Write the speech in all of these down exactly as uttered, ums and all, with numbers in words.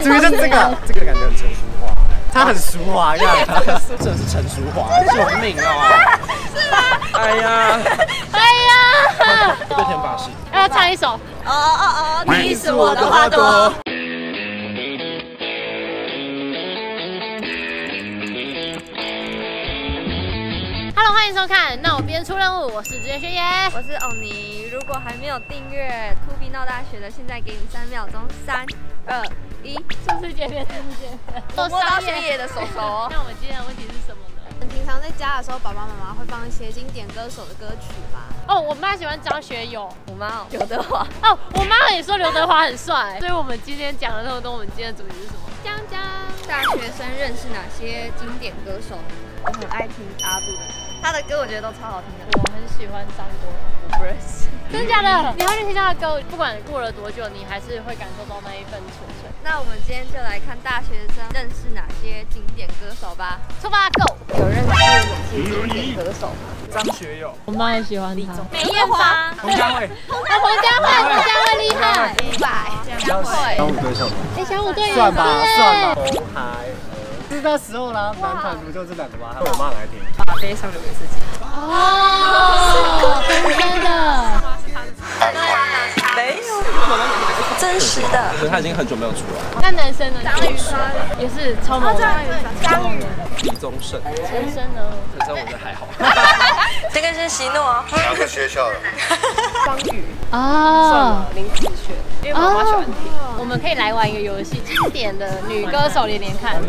主要就是这个，这个感觉很成熟化，他很俗华，看，真的是成熟化，救命啊！ 是吗？ 哎呀， 哎呀， 对天发誓， 要唱一首。哦哦哦，你是我的花朵。Hello， 欢迎收看。那我边出任务，我是职业学爷， 我是欧尼。如果还没有订阅To Be Now大学的，现在给你三秒钟，三、二、一， 是不是见面？是不是见面？ 摸到学爷的手手哦。 那我们今天的问题是什么呢？ 你平常在家的时候，爸爸妈妈会放一些经典歌手的歌曲吗？ 哦，我妈喜欢张学友， 我妈哦，刘德华。 哦，我妈也说刘德华很帅，所以我们今天讲了那么多，我们今天的主题是什么？讲讲大学生认识哪些经典歌手？我很爱听阿杜的，他的歌我觉得都超好听的。 我很喜欢张国荣， 我不认识。 真的假的？你会听他的歌，不管过了多久，你还是会感受到那一份纯粹。 那我们今天就来看大学生认识哪些经典歌手吧。 出发 ，Go！ 有认识哪些经典歌手吗？ 张学友， 我妈也喜欢他。 梅艳芳、 彭佳慧， 彭佳慧，彭佳慧厉害。 伍佰、江蕙。 小虎队唱的， 哎，小虎队也算吧，算吧。 是。 红孩儿，是那时候啦，男团不就这两个吗？还有我妈很爱听。 把悲伤留给自己。 哦，真的。 没有，真实的。 可是他已经很久没有出来。 那男生呢？张雨生也是超猛的。 张宇、 李宗盛， 陈升呢？ 陈升我觉得还好。 这个是喜诺。 哪个学校的？ 张宇。 哦。 林志炫，因为妈妈喜欢听。 我们可以来玩一个游戏，经典的女歌手连连看。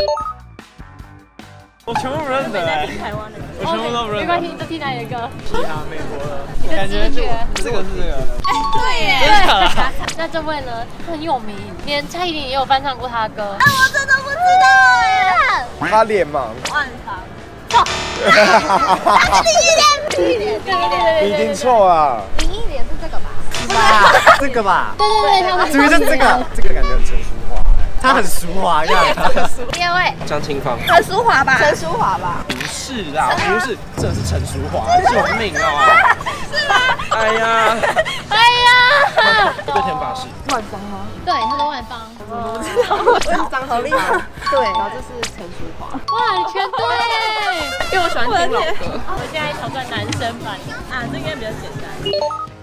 我全部不认得， 台湾的歌， 我全部都不认得。 没关系，你就听哪里的歌？ 其他美国的， 你的感觉直觉。 这个是这个。 哎，对耶。 真的。 那这位呢，很有名，连蔡依林也有翻唱过他的歌。 啊，我真的不知道哎。 他脸盲。 万芳。 错。 他是林忆莲。林忆莲， 对对对对。 你听错了。 林忆莲是这个吧？ 是吧？这个吧。 对对对，他们。 主要就是这个，这个感觉很成熟化，他很俗华，看。 第二位。 张清芳。 陈淑华吧？陈淑华吧？ 不是啦，不是，真的是陈淑华，救命啊！ 是吗？ 哎呀， 哎呀！ 对天发誓。 万芳吗？ 对，他是万芳。 我不知道，我是张好厉害。对，然后这是陈淑华。 哇，全对！ 因为我喜欢听老歌。 我现在挑战男生版啊，这应该比较简单。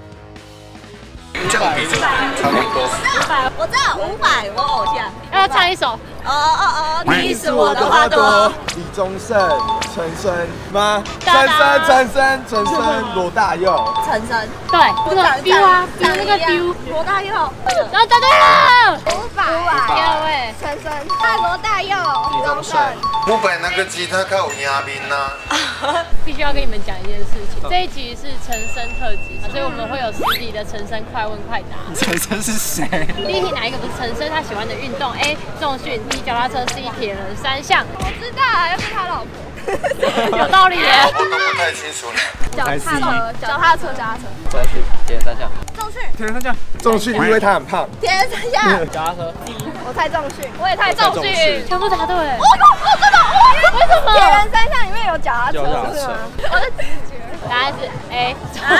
这样比差不多。 我知道伍佰，我偶像。 要唱一首。 哦哦哦，你是我的花朵。 李宗盛、陈升吗？陈哒升、 哒陈升、陈升、罗大佑。 陈升。 对，这个 biu 啊，biu 那个 biu。 罗大佑。 然后答对了。 伍佰。 第二位。 陈升。啊，罗大佑。 李宗盛。 伍佰那个吉他较有牙名呐。 必须要跟你们讲一件事情，这一集是陈升特辑，所以我们会有实体的陈升快问快答。 陈升是谁？ 第一题哪一个不是陈升他喜欢的运动 ？A. 重训 ，B. 脚踏车 ，C. 铁人三项。 我知道，又是他老婆。 有道理耶。 我都不太清楚了。 脚踏车，脚踏车，脚踏车。 再去铁人三项。 重训。 铁人三项。 重训因为他很胖。 铁人三项。 脚踏车。 我猜重训，我也猜重训，全部答对。 我我真的， 为什么？ 铁人三项里面有脚踏车，是吗？我的直觉。 答案是 A。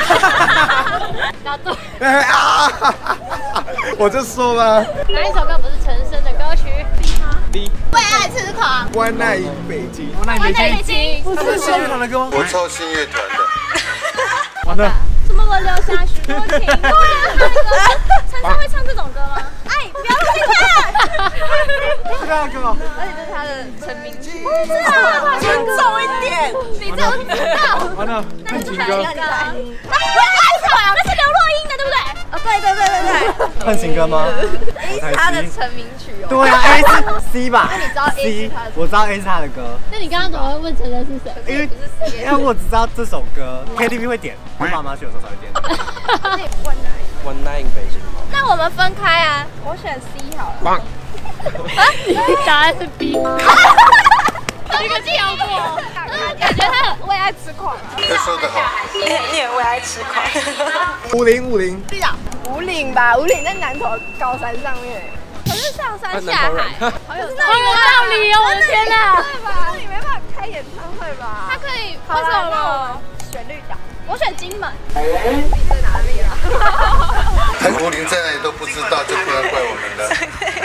答对。 啊！我就说了。 哪一首歌不是陈升的歌曲 B。 为爱痴狂。 One Night in 北京。 我那你没北京。 不是新乐团的歌吗？ 我凑新乐团的。 完了。 什么我留下许多情。对啊，陈升会唱这种歌吗？哎，不要乱看。 这个歌。 而且这是他的成名曲。不知道，尊重一点。你怎么知道？ 完了，看情歌。 我爱错呀，那是刘若英的，对不对？哦，对对对对对。 看情歌吗 ？A 是他的成名曲哦。 对啊 ，A 是 C 吧？ 那你知道 A 是他的？ 我知道 A 是他的歌。 那你刚刚怎么会问陈升是谁？ 因为因为我只知道这首歌 K T V 会点，我爸妈去的时候才会点。One Night in 北京。 那我们分开啊，我选 C 好了。 棒。 答案是 B。这个跳过， 感觉他很为爱痴狂啊。 这说得好。 你你也为爱痴狂。 五零五零。 对呀，五岭吧，五岭在南投高山上面。可是上山下海，好有道理哦！我的天哪， 对吧？那你没办法开演唱会吧？他可以，为什么？选绿岛，我选金门。你在哪里啊？ 五零在哪里都不知道，就不能怪我们了。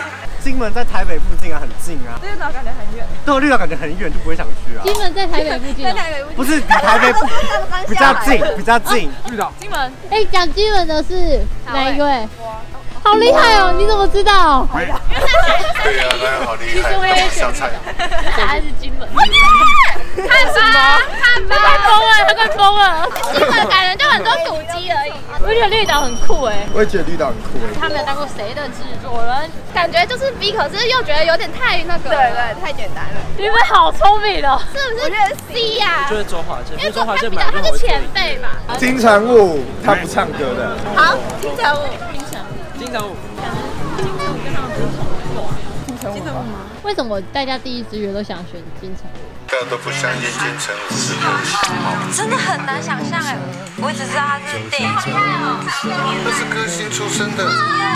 金门在台北附近啊，很近啊。 绿岛感觉很远。 对，绿岛感觉很远，就不会想去啊。 金门在台北附近、 在台北附近。 不是比台北比较近，比较近。 绿岛。 金门。哎，讲金门的是哪一位？好厉害哦！你怎么知道？ 对呀，那好厉害。小菜。 答案是金门。 看吧，看吧， 他快疯了，他快疯了。 金门感觉就很多古迹而已。 我觉得绿岛很酷哎。 我也觉得绿岛很酷哎。 他没有当过谁的制作人， 感觉就是 B， 可是又觉得有点太那个。对对，太简单了。 你们好聪明哦， 是不是？我觉得 C 呀。 就是周华健， 因为周华健比较他是前辈嘛。 金城武他不唱歌的。 好，金城武。 金城武。 金城武吗？为什么大家第一志愿都想选金城武？ 大家都不相信金城武是歌星， 真的很难想象哎，我只知道他是电影， 他是歌星出身的。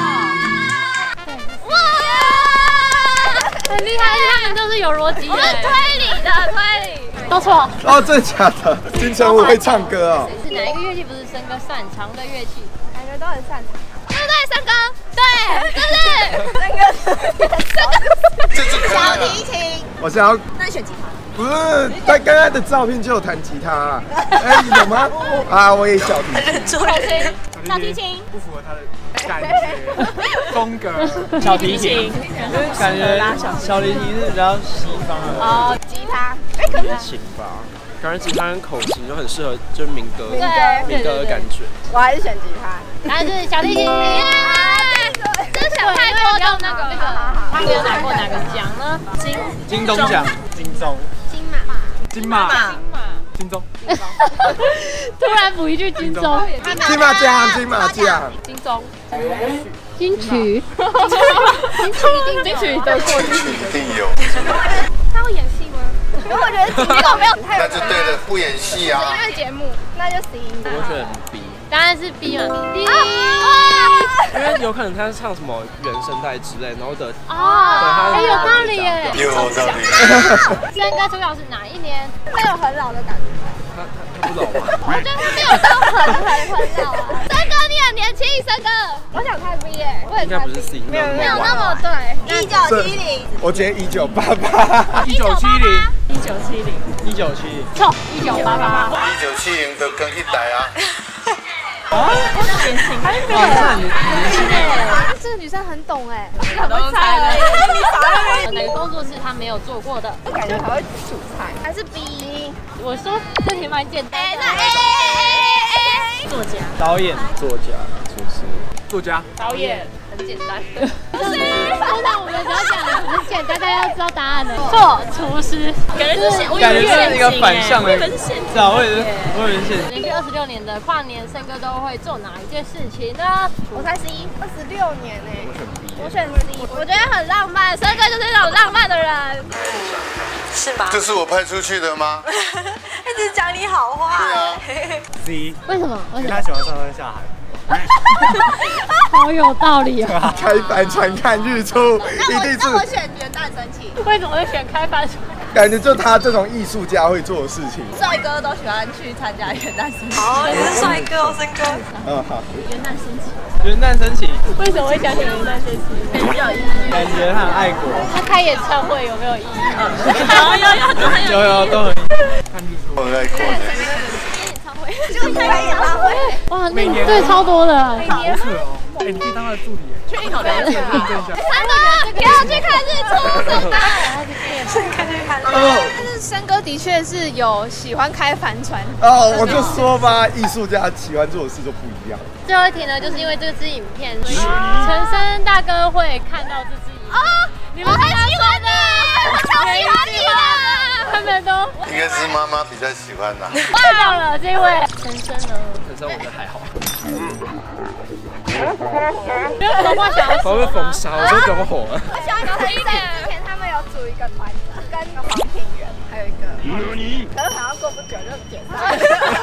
哇， 很厉害，他们都是有逻辑的。 我是推理的，推理都错。 哦，真的假的？金城武会唱歌哦。 是哪一个乐器不是森哥擅长的乐器？ 感觉都很擅长。对不对，森哥？对，就是森哥，森哥。小提琴。 我想要。 那你选吉他？ 不是，他刚刚的照片就有弹吉他。哎，有吗？啊，我也小提琴。 小提琴。小提琴。 不符合他的感觉风格。小提琴，因为感觉小提琴是比较西方的。 哦，吉他。哎，可是琴吧。感觉吉他跟口琴就很适合，就是民歌，民歌的感觉。 我还是选吉他， 答案是小提琴。 这是想太多用那个那个， 他没有拿过哪个奖呢？金金钟奖、 金钟、 金马、 金马、 金马、 金钟。 突然补一句金钟。 金马奖，金马奖。 金钟。金曲。金曲一定金曲得过。 金曲一定有。 他会演戏吗？因为我觉得金钟没有太。 那就对了，不演戏啊。 音乐节目，那就 C。 我选 B。 答案是 B 嘛 ？B。 因为有可能他是唱什么原声带之类，然后的哦，哎，有道理耶， 有道理。 森哥出道是哪一年？ 没有很老的感觉。 他他他不老吗？ 我觉得他没有到很很很老啊。森哥，你很年轻，森哥。我想猜 B 耶，我也猜 B。没有没有那么对。一九七零。 我觉得一九八八。 一九七零。 一九七零。 一九七零。 错，一九八八。 一九七零的跟一代啊。 啊，年轻，还没有很年轻哎。这个女生很懂哎， 很会猜的。你傻了？哪个工作是他没有做过的？ 感觉还会煮菜，还是 B？ 我说这题蛮简单。 哎，那 A A A。 作家、 导演、作家、厨师、作家、 导演，很简单。就是通常我们只要讲很简单，大家要知道答案的。错，厨师。感觉是感觉是一个反向的。是啊，我也是，我也是。 连续二十六年的跨年，森哥都会做哪一件事情呢？ 我猜 C， 二十六年呢。我选 C， 我觉得很浪漫，森哥就是那种浪漫的人。 是吗？ 这是我派出去的吗？ 一直讲你好话。 对啊。 C。 为什么？ 因为他喜欢上山下海。 好有道理啊！ 开帆船看日出，一定是。 那我选元旦升旗。 为什么会选开帆船？ 感觉就他这种艺术家会做的事情。 帅哥都喜欢去参加元旦升旗。 哦，你是帅哥哦，森哥。 嗯，好。 元旦升旗。 元旦升旗。 为什么会想选元旦升旗？ 比较有意义。 感觉他很爱国。 他开演唱会有没有意义？ 有有有都很有有都很。看日出。 我很爱国。 就开演唱会， 哇，那对超多的， 好扯哦！哎，你可以当他的助理耶， 去一口了解认证一下。 森哥，不要去看日出，森哥。 森哥去看。 但是森哥的确是有喜欢开帆船。 哦，我就说吧，艺术家喜欢做的事就不一样。 最后一题呢，就是因为这支影片，所以陈升大哥会看到这支影片。哦，你们很喜欢的，我超喜欢你的。他们都应该是妈妈比较喜欢的。 太棒了，这位陈升呢？ 陈升我觉得还好。 没有什么话想要说。 我会封杀，我就给我火了。 我喜欢陈升，之前他们有组一个团子，跟黄品源还有一个，可是好像过不久就解散。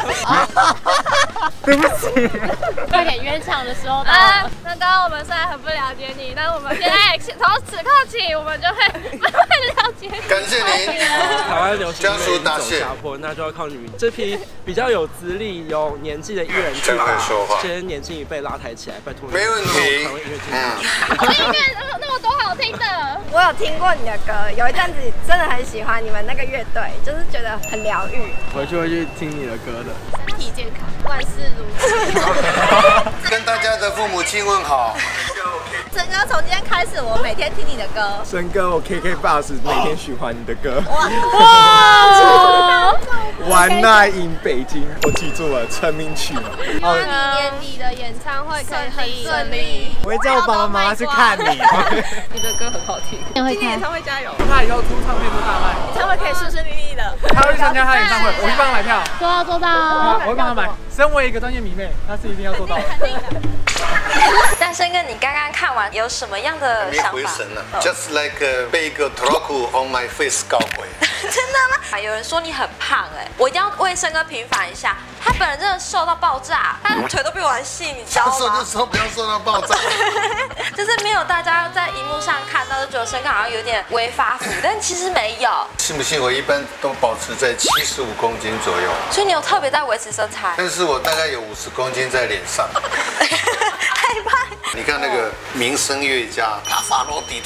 对不起。 快点圆场的时候啊，那刚刚我们虽然很不了解你，但我们现在从此刻起，我们就会慢慢了解。 感谢您。 台湾流行家属答谢。 走下坡，那就要靠你们这批比较有资历、有年纪的艺人去把这些年轻一辈拉抬起来，拜托。 没问题。 嗯，音乐那么那么多好听的。 我有听过你的歌，有一阵子真的很喜欢你们那个乐队，就是觉得很疗愈。 回去会去听你的歌的。 身体健康，万事如意。 跟大家的父母亲问好。 整个从今天开始，我每天听你的歌。 森哥，我 K K Bus 每天循环你的歌。 哇！ One Night in 北京，我记住了成名曲。 希望你年底的演唱会可以很顺利。 我会叫我爸爸妈妈去看你。 你的歌很好听， 今年演唱会加油！ 他以后出唱片都大卖， 演唱会可以顺顺利利的。 他会参加他演唱会，我会帮他买票。 做到做到， 我会帮他买。身为一个专业迷妹，他是一定要做到的。 但森哥，你刚刚看完有什么样的没想法？ 回神了 ，just like 被一个 troku on my face 搞毁。 真的吗？有人说你很胖哎，我一定要为森哥平反一下，他本人真的瘦到爆炸，他的腿都比我还细，你知道吗？ 瘦就瘦，不要瘦到爆炸。 就是没有大家在荧幕上看到，就觉得森哥好像有点微发福，但其实没有。 信不信？我一般都保持在七十五公斤左右， 所以你有特别在维持身材？ 但是我大概有五十公斤在脸上。 害怕。 你看那个民声乐家帕法罗蒂，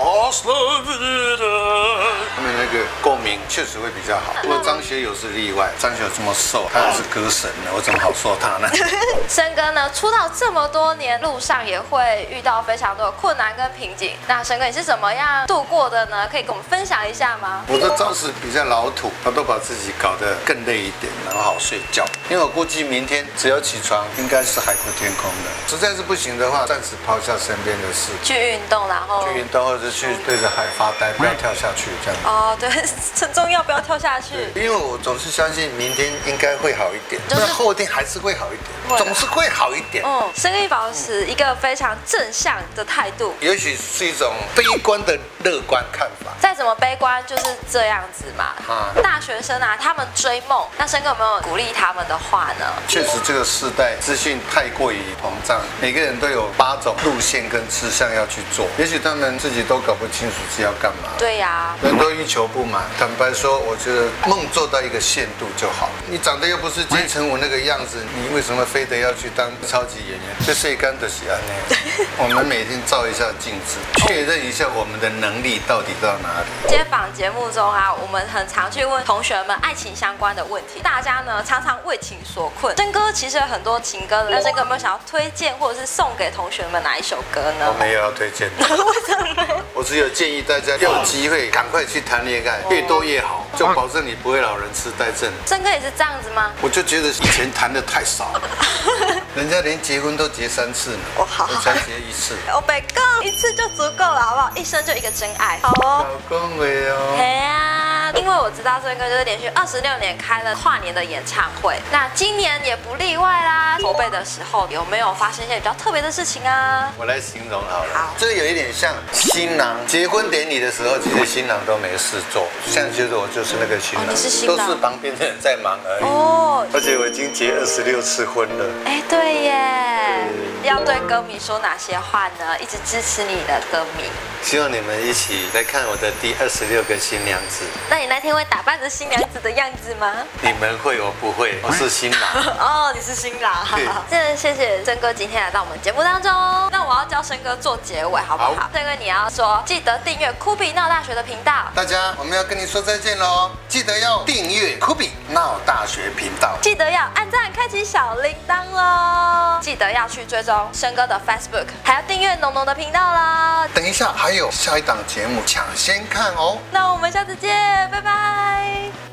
他们那个共鸣确实会比较好。不过张学友是例外，张学友这么瘦，他是歌神呢，我怎么好说他呢？ 森哥呢，出道这么多年，路上也会遇到非常多的困难跟瓶颈。那森哥你是怎么样度过的呢？可以跟我们分享一下吗？ 我的招式比较老土，我都把自己搞得更累一点，然后好睡觉。因为我估计明天只要起床，应该是海阔天空的。实在是不行的话，暂时抛下身边的事， 去运动，然后去运动，或者去对着海发呆，不要跳下去这样。 哦，对，很重要，不要跳下去。 因为我总是相信明天应该会好一点，那后天还是会好一点，总是会好一点。 嗯，森哥保持一个非常正向的态度， 也许是一种悲观的乐观看法。 再怎么悲观就是这样子嘛。 啊， 大学生啊，他们追梦，那森哥有没有鼓励他们的话呢？ 确实，这个时代资讯太过于膨胀，每个人都有八种路线跟志向要去做，也许他们自己都搞不清楚是要干嘛。 对呀、啊， 人都欲求不满。坦白说，我觉得梦做到一个限度就好。你长得又不是金城武那个样子，你为什么非得要去当超级演员？这谁干的喜欢呢？我们每天照一下镜子，确认一下我们的能力到底到哪里。 街访节目中啊，我们很常去问同学们爱情相关的问题，大家呢常常为情所困。森哥其实有很多情歌的，那森哥有没有想要推荐或者是送给同学们哪一首歌呢？ 我没有要推荐的。 为什么？ 我只有建议大家要有机会赶快去谈恋爱，越多越好，就保证你不会老人痴呆症。 森哥也是这样子吗？ 我就觉得以前谈的太少了，人家连结婚都结三次呢， 我好， 我才结一次。 我北公一次就足够了，好不好？一生就一个真爱，好哦。 老公喂哦。 嘿啊，因为我知道森哥就是连续二十六年开了跨年的演唱会，那今年也不例外啦。筹备的时候有没有发生一些比较特别的事情啊？ 我来形容好了， 好， 这有一点像新郎结婚典礼的时候，其实新郎都没事做，像其实我就是那个新郎， 哦、你是新郎， 都是旁边的人在忙而已。 哦， 而且我已经结二十六次婚了。 哎，对耶，要对歌迷说哪些话呢？一直支持你的歌迷， 希望你们一起来看我的第二十六个新娘子。 那你那天会打扮成新娘子的样子吗？ 你们会，我不会，我是新郎。 哦，你是新郎。真的谢谢森哥今天来到我们节目当中。那我要教森哥做结尾，好不好？森哥你要说，记得订阅酷比闹大学的频道。 大家，我们要跟你说再见喽！记得要订阅酷比闹大学频道， 记得要按赞、开启小铃铛喽！记得要去追踪森哥的 Facebook， 还要订阅浓浓的频道啦。 等一下还有下一档节目抢先看哦。 那我们下次见，拜拜。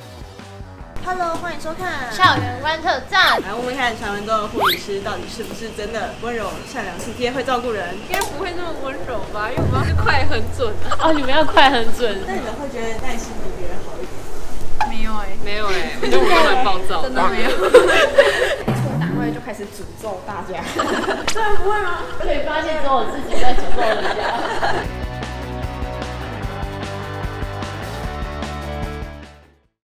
Hello， 欢迎收看校园观测站。 来，我们看传闻中的护理师到底是不是真的温柔、善良、体贴、会照顾人？ 应该不会那么温柔吧？因为我们要快很准啊。哦，你们要快很准。 那你们会觉得耐心比别人好一点？ 没有哎、欸，没有哎、欸，我觉得我都很暴躁，真的没有。 出单位就开始诅咒大家， 对，不会吗？可以发现只有我自己在诅咒人家。